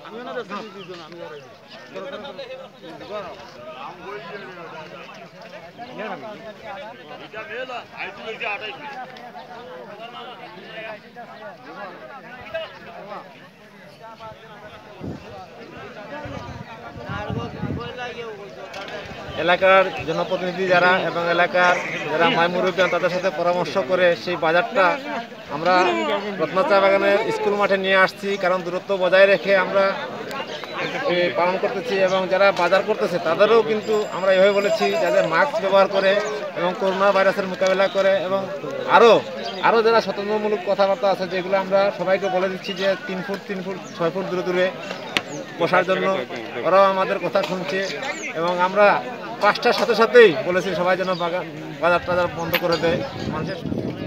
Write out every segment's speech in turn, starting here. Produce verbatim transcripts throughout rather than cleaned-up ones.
এলাকার জনপ্রতিনিধি যারা এবং এলাকার যারা মাই মুরব্বিয়ান তাদের সাথে পরামর্শ করে সেই বাজারটা আমরা রত্না চা বাগানের স্কুল মাঠে নিয়ে আসছি, কারণ দূরত্ব বজায় রেখে আমরা পালন করতেছি। এবং যারা বাজার করতেছে তাদেরও কিন্তু আমরা এভাবে বলেছি যাদের মাস্ক ব্যবহার করে এবং করোনা ভাইরাসের মোকাবেলা করে এবং আরও আরও যারা সতর্কমূলক কথাবার্তা আছে যেগুলো আমরা সবাইকে বলে দিচ্ছি যে তিন ফুট তিন ফুট ছয় ফুট দূরে দূরে বসার জন্য, ওরাও আমাদের কথা শুনছে। এবং আমরা পাঁচটার সাথে সাথেই বলেছি সবাই যেন বাগান বাজার টাজার বন্ধ করে দেয় মানুষের।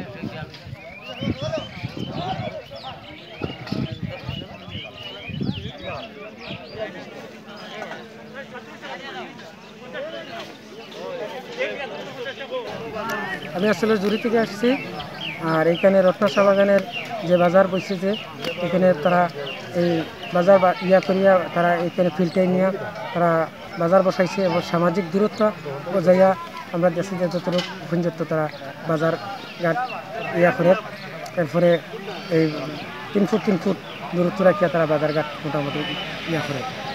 আমি আসলে জুড়ি থেকে আসছি, আর এইখানে রত্না চা বাগানের যে বাজার বসেছে এখানে তারা এই বাজার ইয়া করিয়া তারা এখানে ফিল্টার নিয়ে তারা বাজার বসাইছে এবং সামাজিক দূরত্ব বজাইয়া আমরা দেশে যে যতটুকু পর্যন্ত তারা বাজার ঘাট ইয়া করে, এরপরে এই তিন ফুট তিন ফুট দূরত্ব রাখিয়া তারা বাজার ঘাট মোটামুটি ইয়া করে।